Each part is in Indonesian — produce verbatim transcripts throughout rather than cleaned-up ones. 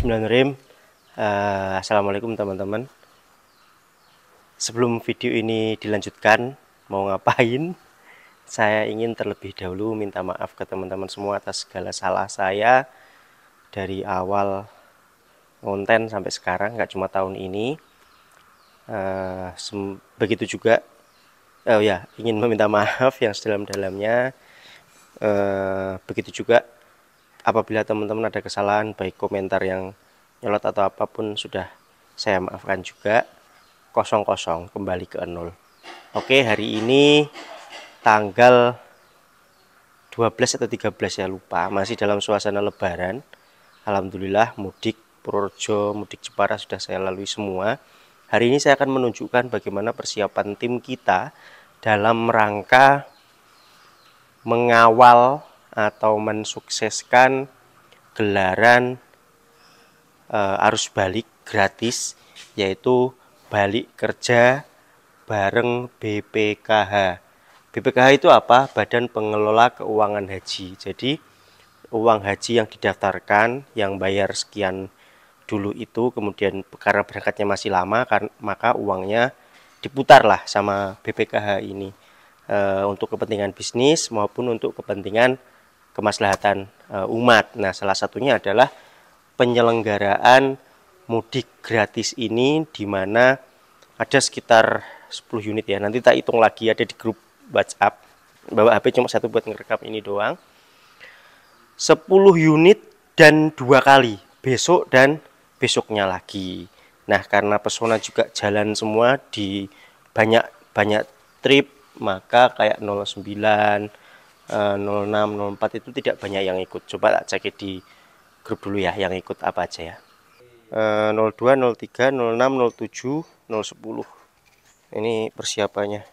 Bismillahirrahmanirrahim. Uh, Assalamualaikum teman-teman. Sebelum video ini dilanjutkan, mau ngapain? Saya ingin terlebih dahulu minta maaf ke teman-teman semua atas segala salah saya dari awal konten sampai sekarang, nggak cuma tahun ini. Uh, begitu juga, oh ya, ingin meminta maaf yang sedalam-dalamnya. Uh, begitu juga apabila teman-teman ada kesalahan, baik komentar yang nyolot atau apapun, sudah saya maafkan juga. Kosong kosong kembali ke nol. Oke, hari ini tanggal dua belas atau tiga belas ya, lupa, masih dalam suasana lebaran. Alhamdulillah mudik Purworejo, mudik Jepara sudah saya lalui semua. Hari ini saya akan menunjukkan bagaimana persiapan tim kita dalam rangka mengawal atau mensukseskan gelaran uh, arus balik gratis, yaitu balik kerja bareng B P K H. B P K H itu apa? Badan Pengelola Keuangan Haji. Jadi uang haji yang didaftarkan, yang bayar sekian dulu itu, kemudian karena berangkatnya masih lama, maka uangnya diputarlah sama B P K H ini e, untuk kepentingan bisnis maupun untuk kepentingan kemaslahatan e, umat. Nah, salah satunya adalah penyelenggaraan mudik gratis ini, di mana ada sekitar sepuluh unit ya. Nanti tak hitung lagi, ada di grup WhatsApp. Bawa H P cuma satu buat ngerekam ini doang. sepuluh unit dan dua kali, besok dan besoknya lagi. Nah, karena pesona juga jalan semua di banyak-banyak trip, maka kayak nol sembilan, nol enam, nol empat itu tidak banyak yang ikut. Coba tak cek di grup dulu ya, yang ikut apa aja ya. nol dua, nol tiga, nol enam, nol tujuh, nol sepuluh. Ini persiapannya.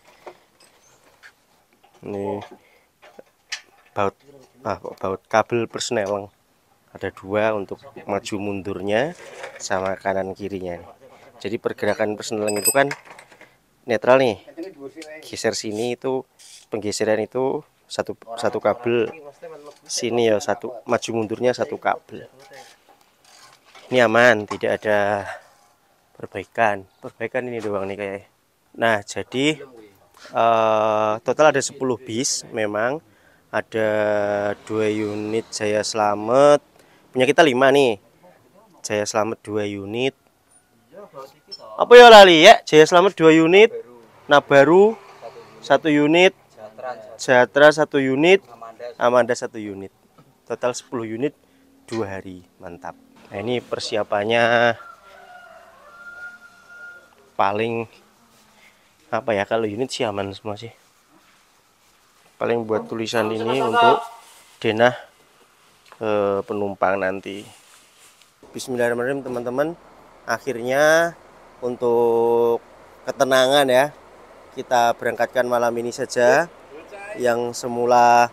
Ini baut, ah, baut kabel persneleng. Ada dua untuk maju mundurnya sama kanan kirinya. Jadi pergerakan persneleng itu kan netral nih. Geser sini itu penggeseran itu satu satu kabel. Sini ya satu, maju mundurnya satu kabel. Ini aman, tidak ada perbaikan. Perbaikan ini doang nih kayaknya. Nah, jadi uh, total ada sepuluh bis memang. Ada dua unit Jaya Slamet, punya kita lima nih. Jaya Slamet dua unit. Apa ya lali ya? Jaya Slamet dua unit, Nabaru satu unit, Jatra satu unit, Amanda satu unit. Total sepuluh unit dua hari, mantap. Nah, ini persiapannya paling apa ya, kalau unit sih aman semua sih. Paling buat tulisan ini untuk denah e, penumpang nanti. Bismillahirrahmanirrahim teman-teman. Akhirnya untuk ketenangan ya, kita berangkatkan malam ini saja. Yang semula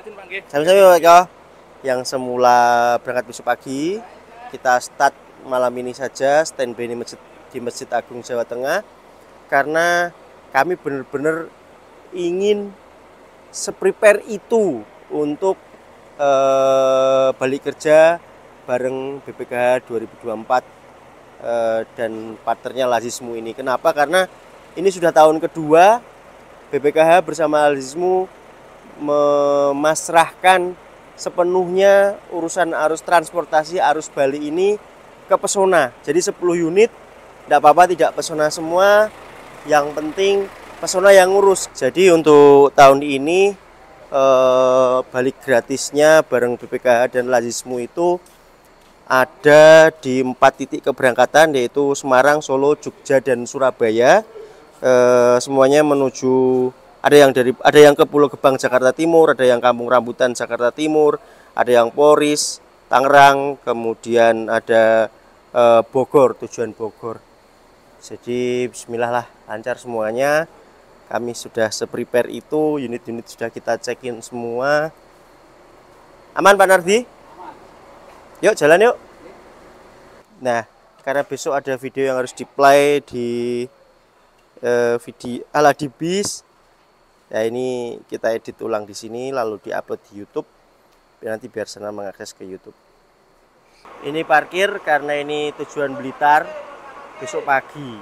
yang semula berangkat besok pagi, kita start malam ini saja, standby di masjid, di Masjid Agung Jawa Tengah, karena kami benar-benar ingin seprepare itu untuk uh, balik kerja bareng B P K H dua ribu dua puluh empat uh, dan partnernya Lazismu ini. Kenapa? Karena ini sudah tahun kedua B P K H bersama Lazismu memasrahkan sepenuhnya urusan arus transportasi arus balik ini ke pesona. Jadi sepuluh unit, tidak apa-apa tidak pesona semua, yang penting pesona yang ngurus. Jadi untuk tahun ini eh, balik gratisnya bareng B P K H dan Lazismu itu ada di empat titik keberangkatan, yaitu Semarang, Solo, Jogja, dan Surabaya. Eh, semuanya menuju, ada yang dari ada yang ke Pulau Gebang Jakarta Timur, ada yang Kampung Rambutan Jakarta Timur, ada yang Poris Tangerang, kemudian ada eh, Bogor, tujuan Bogor. Jadi bismillah lah, lancar semuanya. Kami sudah seprepare itu, unit-unit sudah kita cekin semua. Aman Pak Nardi? Yuk jalan yuk. Nah, karena besok ada video yang harus di-play di uh, video ala di bis. Ya, ini kita edit ulang di sini lalu di-upload di YouTube. Nanti biar senang mengakses ke YouTube. Ini parkir karena ini tujuan Blitar besok pagi.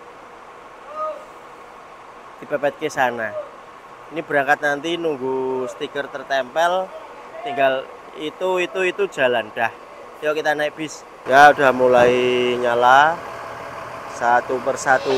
Dipepet ke sana. Ini berangkat nanti nunggu stiker tertempel, tinggal itu itu itu jalan dah. Yuk kita naik bis. Ya udah mulai nyala satu persatu.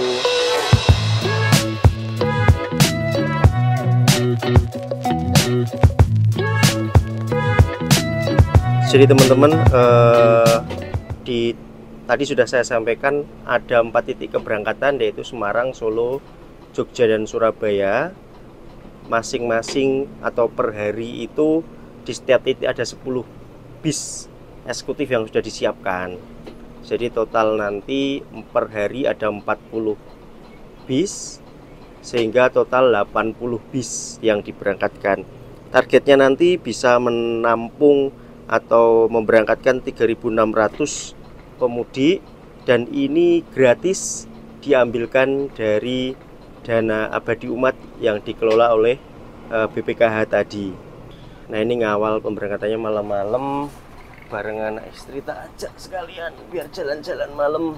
Jadi teman-teman, eh, di tadi sudah saya sampaikan ada empat titik keberangkatan, yaitu Semarang, Solo, Jogja, dan Surabaya. Masing-masing atau per hari itu di setiap titik ada sepuluh bis eksekutif yang sudah disiapkan. Jadi total nanti per hari ada empat puluh bis, sehingga total delapan puluh bis yang diberangkatkan. Targetnya nanti bisa menampung atau memberangkatkan tiga ribu enam ratus pemudik, dan ini gratis diambilkan dari dana abadi umat yang dikelola oleh uh, B P K H tadi. Nah ini ngawal pemberangkatannya malam-malam bareng anak istri, tak ajak sekalian biar jalan-jalan malam.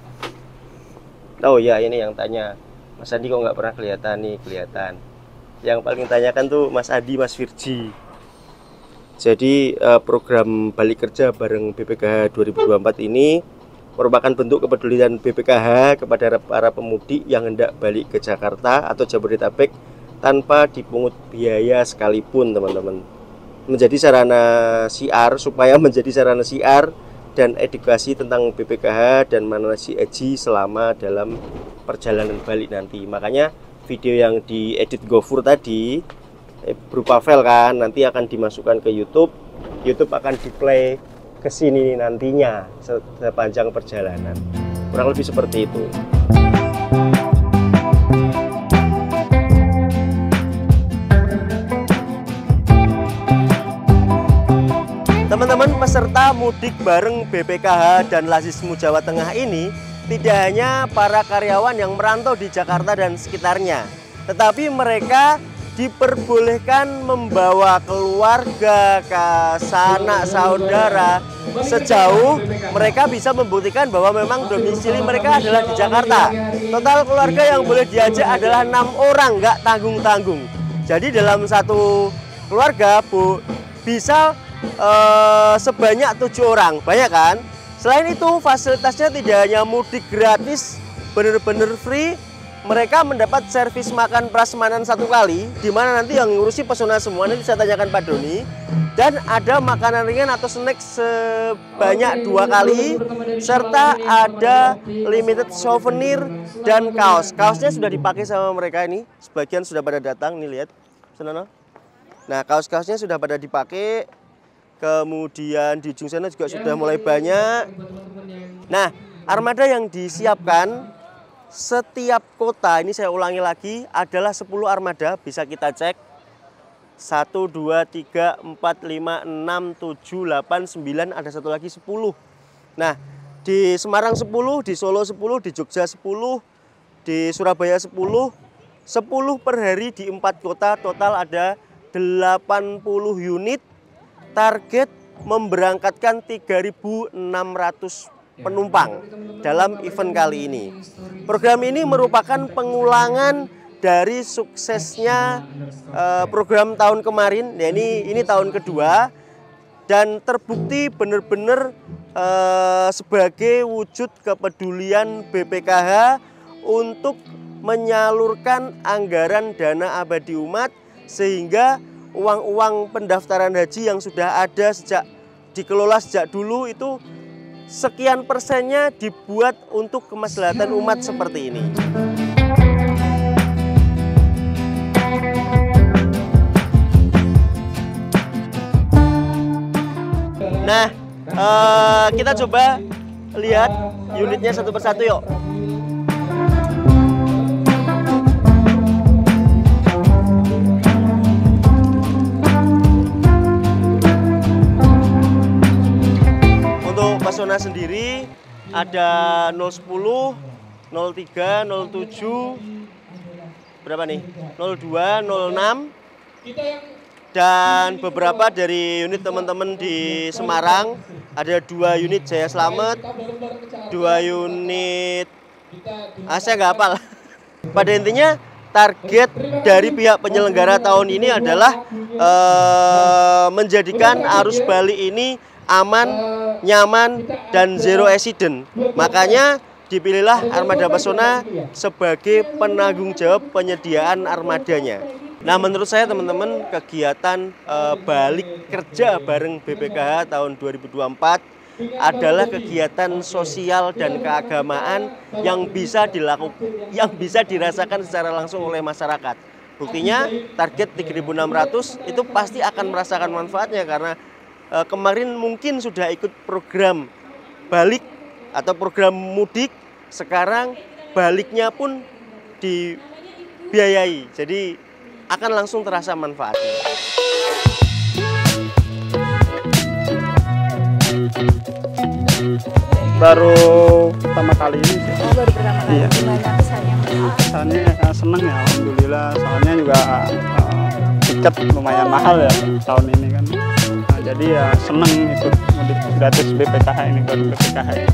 Oh ya, ini yang tanya, Mas Adi kok nggak pernah kelihatan? Nih kelihatan. Yang paling tanyakan tuh Mas Adi, Mas Virji. Jadi program balik kerja bareng B P K H dua ribu dua puluh empat ini merupakan bentuk kepedulian B P K H kepada para pemudik yang hendak balik ke Jakarta atau Jabodetabek tanpa dipungut biaya sekalipun, teman-teman. Menjadi sarana siar, supaya menjadi sarana siar dan edukasi tentang B P K H dan manasik haji selama dalam perjalanan balik nanti. Makanya video yang diedit GoFur tadi berupa file kan, nanti akan dimasukkan ke YouTube. YouTube akan di-play ke sini nantinya sepanjang perjalanan. Kurang lebih seperti itu. Teman-teman peserta mudik bareng B P K H dan Lasismu Jawa Tengah ini tidak hanya para karyawan yang merantau di Jakarta dan sekitarnya, tetapi mereka diperbolehkan membawa keluarga, ke sanak saudara sejauh mereka bisa membuktikan bahwa memang domisili mereka adalah di Jakarta. Total keluarga yang boleh diajak adalah enam orang, nggak tanggung-tanggung. Jadi dalam satu keluarga Bu bisa eh, sebanyak tujuh orang, banyak kan? Selain itu fasilitasnya tidak hanya mudik gratis, bener-bener free. Mereka mendapat servis makan prasmanan satu kali, di mana nanti yang ngurusi pesona semua nanti saya tanyakan Pak Doni. Dan ada makanan ringan atau snack sebanyak dua kali, serta ada limited souvenir dan kaos. Kaosnya sudah dipakai sama mereka ini, sebagian sudah pada datang, nih lihat, sana. Nah kaos-kaosnya sudah pada dipakai, kemudian di ujung sana juga sudah mulai banyak. Nah armada yang disiapkan setiap kota, ini saya ulangi lagi, adalah sepuluh armada, bisa kita cek. satu, dua, tiga, empat, lima, enam, tujuh, delapan, sembilan, ada satu lagi sepuluh. Nah, di Semarang sepuluh, di Solo sepuluh, di Jogja sepuluh, di Surabaya sepuluh, sepuluh per hari di empat kota, total ada delapan puluh unit. Target memberangkatkan tiga ribu enam ratus penumpang dalam event kali ini. Program ini merupakan pengulangan dari suksesnya uh, program tahun kemarin. Ya, ini ini tahun kedua dan terbukti benar-benar uh, sebagai wujud kepedulian B P K H untuk menyalurkan anggaran dana abadi umat, sehingga uang-uang pendaftaran haji yang sudah ada sejak dikelola sejak dulu itu sekian persennya dibuat untuk kemaslahatan umat seperti ini. Nah, uh, kita coba lihat unitnya satu persatu yuk. Pesona sendiri ada nol sepuluh, nol tiga, nol tujuh, berapa nih? nol dua, nol enam, dan beberapa dari unit teman-teman di Semarang ada dua unit Jaya Slamet, dua unit, ah, saya nggak hafal. Pada intinya target dari pihak penyelenggara tahun ini adalah eh, menjadikan arus balik ini aman, nyaman, dan zero accident. Makanya dipilihlah Armada Pesona sebagai penanggung jawab penyediaan armadanya. Nah, menurut saya teman-teman, kegiatan eh, balik kerja bareng B P K H tahun dua ribu dua puluh empat adalah kegiatan sosial dan keagamaan yang bisa dilakukan, yang bisa dirasakan secara langsung oleh masyarakat. Buktinya target tiga ribu enam ratus itu pasti akan merasakan manfaatnya karena e, kemarin mungkin sudah ikut program balik atau program mudik, sekarang baliknya pun dibiayai. Jadi akan langsung terasa manfaatnya. Baru pertama kali ini sih. Oh, baru pertama kali. Iya. Gimana kesannya? Kesannya uh, seneng ya, alhamdulillah. Soalnya juga uh, tiket lumayan mahal ya tahun ini kan. Nah, jadi ya seneng ikut mudik gratis B P K H ini, baru B P K H ini.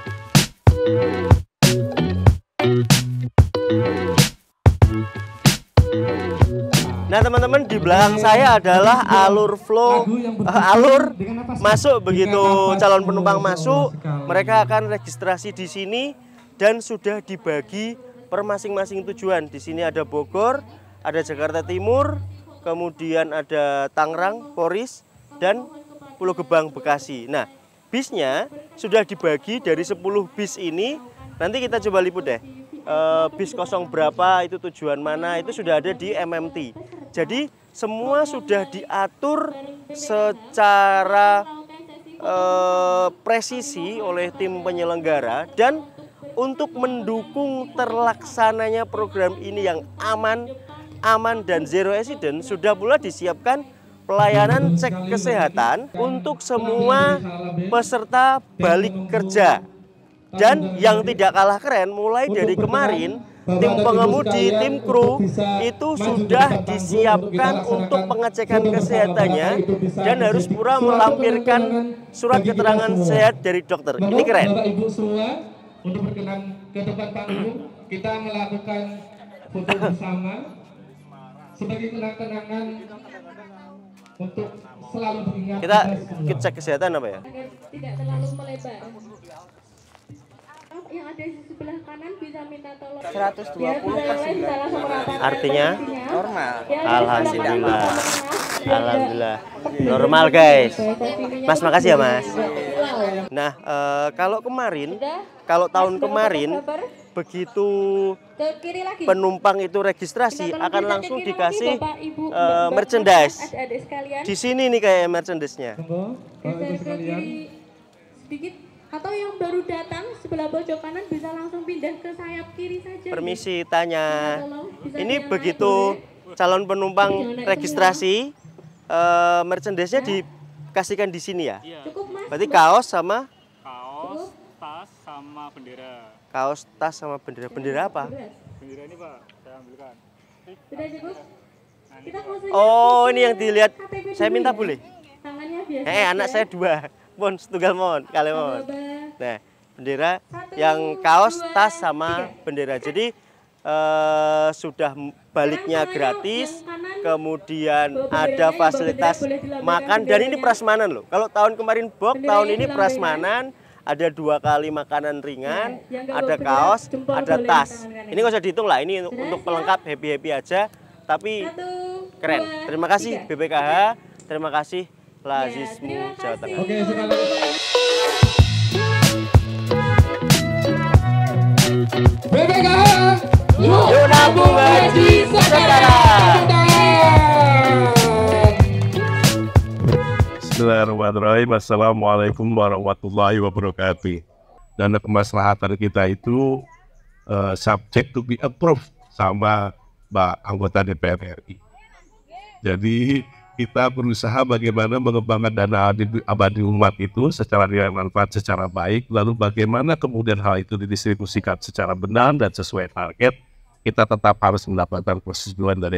Nah teman-teman, di belakang saya adalah alur flow, uh, alur masuk. Begitu calon penumpang masuk, mereka akan registrasi di sini dan sudah dibagi per masing-masing tujuan. Di sini ada Bogor, ada Jakarta Timur, kemudian ada Tangerang, Poris, dan Pulau Gebang, Bekasi. Nah, bisnya sudah dibagi dari sepuluh bis ini. Nanti kita coba liput deh. Uh, bis kosong berapa, itu tujuan mana, itu sudah ada di M M T. Jadi semua sudah diatur secara uh, presisi oleh tim penyelenggara, dan untuk mendukung terlaksananya program ini yang aman, aman dan zero accident, sudah pula disiapkan pelayanan cek kesehatan untuk semua peserta balik kerja. Dan yang tidak kalah keren, mulai dari kemarin tim pengemudi, tim kru itu sudah disiapkan untuk pengecekan kesehatannya dan harus pura melampirkan surat keterangan sehat dari dokter. Ini keren. Bapak Ibu semua, untuk berkenan ke depan panggung, kita melakukan foto bersama sebagai kenang-kenangan untuk selalu diingat. Kita kita cek kesehatan apa ya? Agar tidak terlalu melebar. Yang ada di sebelah kanan bisa minta tolong. seratus dua puluh per sembilan. Artinya Normal. alhamdulillah. Alhamdulillah. Normal, guys. Mas, makasih ya, Mas. Nah, e, kalau kemarin, kalau tahun kemarin begitu penumpang itu registrasi akan langsung dikasih e, merchandise. Di sini nih kayak merchandise-nya. Sedikit. Atau yang baru datang sebelah pojok kanan bisa langsung pindah ke sayap kiri saja. Permisi tanya. Ini begitu calon penumpang registrasi, uh, merchandise-nya dikasihkan di sini ya? Cukup, Mas. Berarti kaos sama? Kaos, tas, sama bendera. Kaos, tas, sama bendera. Bendera apa? Bendera ini Pak, saya ambilkan. Sudah cukup? Kita Oh, ini yang dilihat. Saya minta boleh? Tangannya biasa. Eh, anak saya dua. Mohon setunggal mohon, kalian mohon. Nah, bendera yang kaos, tas sama bendera. Jadi eh, sudah baliknya gratis, kemudian ada fasilitas makan, dan ini prasmanan loh. Kalau tahun kemarin box, tahun ini prasmanan, ada dua kali makanan ringan, ada kaos, ada tas. Ini nggak usah dihitung lah, ini untuk pelengkap happy-happy aja, tapi keren. Terima kasih B P K H, terima kasih Lazismu Jawa Tengah. Oke, sekali B P K H, yuk nabung gaji sekarang. Bismillahirrahmanirrahim. Assalamualaikum warahmatullahi wabarakatuh. Dana kemaslahatan kita itu uh, subject to be approved sama Mbak anggota D P R R I. Jadi kita berusaha bagaimana mengembangkan dana abadi umat itu secara nilai manfaat secara baik, lalu bagaimana kemudian hal itu didistribusikan secara benar dan sesuai target. Kita tetap harus mendapatkan persetujuan dari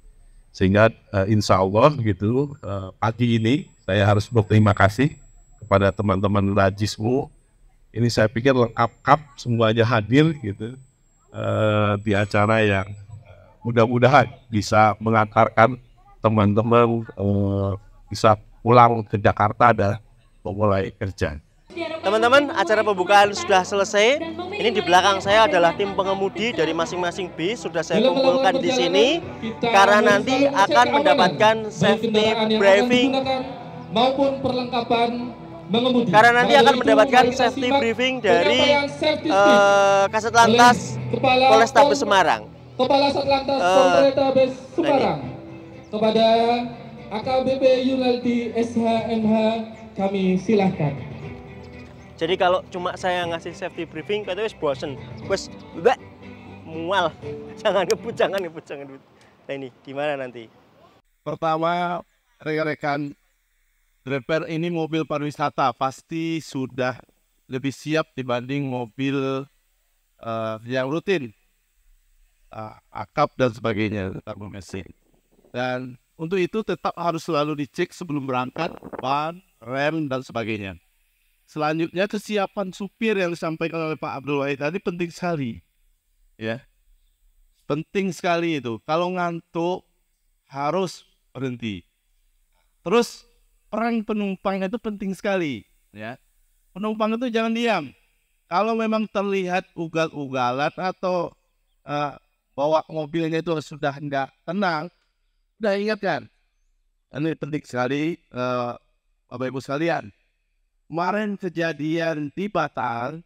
sehingga uh, insya Allah gitu uh, pagi ini saya harus berterima kasih kepada teman-teman Rajismu. Ini saya pikir lengkap semuanya hadir gitu uh, di acara yang mudah-mudahan bisa mengantarkan teman-teman uh, bisa pulang ke Jakarta dan memulai kerja. Teman-teman, acara pembukaan sudah selesai. Ini di belakang saya adalah tim pengemudi dari masing-masing bis. Sudah saya kumpulkan di sini karena nanti akan mendapatkan safety briefing maupun perlengkapan mengemudi. Karena nanti akan mendapatkan safety briefing dari uh, Kasat Lantas Polrestabes Semarang. Kepala Satlantas uh, Polrestabes Semarang. Kepada A K B P Yunaldi S H M H kami silahkan. Jadi kalau cuma saya ngasih safety briefing, katanya wis bosen, wis mbak mual, jangan ngebut, jangan ngebut, jangan ngebut. Nah ini gimana nanti? Pertama, rekan-rekan driver ini mobil pariwisata pasti sudah lebih siap dibanding mobil uh, yang rutin, uh, akap dan sebagainya, karbon mesin. Dan untuk itu tetap harus selalu dicek sebelum berangkat, ban, rem dan sebagainya. Selanjutnya kesiapan supir yang disampaikan oleh Pak Abdul Wahid tadi penting sekali, ya, penting sekali itu. Kalau ngantuk harus berhenti. Terus peran penumpang itu penting sekali, ya. Penumpang itu jangan diam. Kalau memang terlihat ugal-ugalan atau uh, bawa mobilnya itu sudah tidak tenang, sudah ingatkan. Ini penting sekali, uh, Bapak Ibu sekalian. Kemarin kejadian di Batam,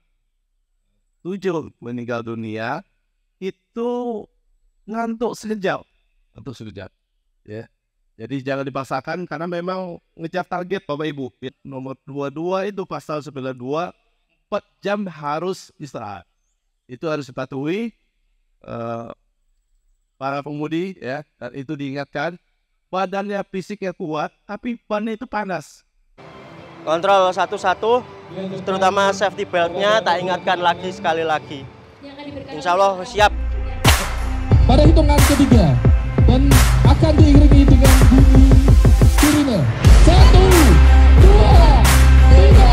tujuh meninggal dunia, itu ngantuk sekejap, ngantuk sekejap, ya. Jadi jangan dipaksakan karena memang ngejar target Bapak Ibu. Nomor dua puluh dua itu pasal sembilan puluh dua, empat jam harus istirahat. Itu harus dipatuhi uh, para pengemudi, ya. Dan itu diingatkan, badannya fisiknya kuat, tapi bannya itu panas. Kontrol satu-satu, terutama safety beltnya tak ingatkan lagi sekali lagi. Insya Allah siap. Pada hitungan ketiga dan akan diiringi dengan bunyi sirine. Satu, dua, tiga.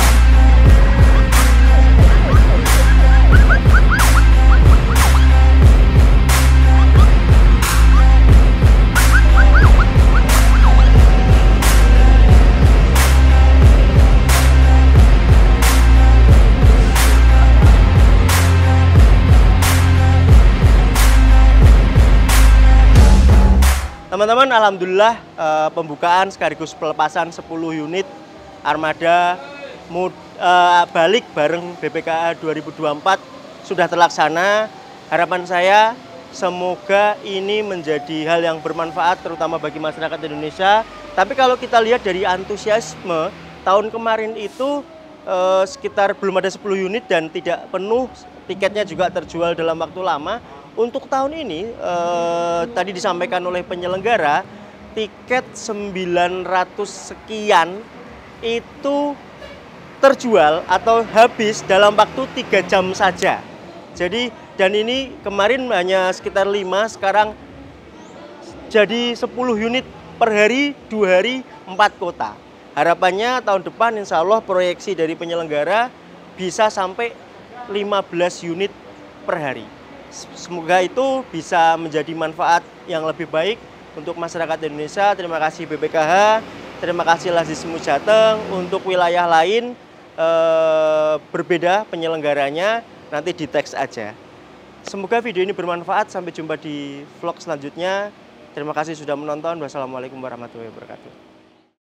Teman-teman, alhamdulillah eh, pembukaan sekaligus pelepasan sepuluh unit armada mud, eh, balik bareng B P K A dua ribu dua puluh empat sudah terlaksana. Harapan saya semoga ini menjadi hal yang bermanfaat terutama bagi masyarakat Indonesia. Tapi kalau kita lihat dari antusiasme, tahun kemarin itu eh, sekitar belum ada sepuluh unit dan tidak penuh, tiketnya juga terjual dalam waktu lama. Untuk tahun ini, eh, tadi disampaikan oleh penyelenggara, tiket sembilan ratus sekian itu terjual atau habis dalam waktu tiga jam saja. Jadi, dan ini kemarin hanya sekitar lima, sekarang jadi sepuluh unit per hari, dua hari, empat kota. Harapannya tahun depan insya Allah proyeksi dari penyelenggara bisa sampai lima belas unit per hari. Semoga itu bisa menjadi manfaat yang lebih baik untuk masyarakat Indonesia. Terima kasih B P K H, terima kasih Lazismu Jateng. Untuk wilayah lain eh, berbeda penyelenggaranya, nanti di teks aja. Semoga video ini bermanfaat. Sampai jumpa di vlog selanjutnya. Terima kasih sudah menonton. Wassalamualaikum warahmatullahi wabarakatuh.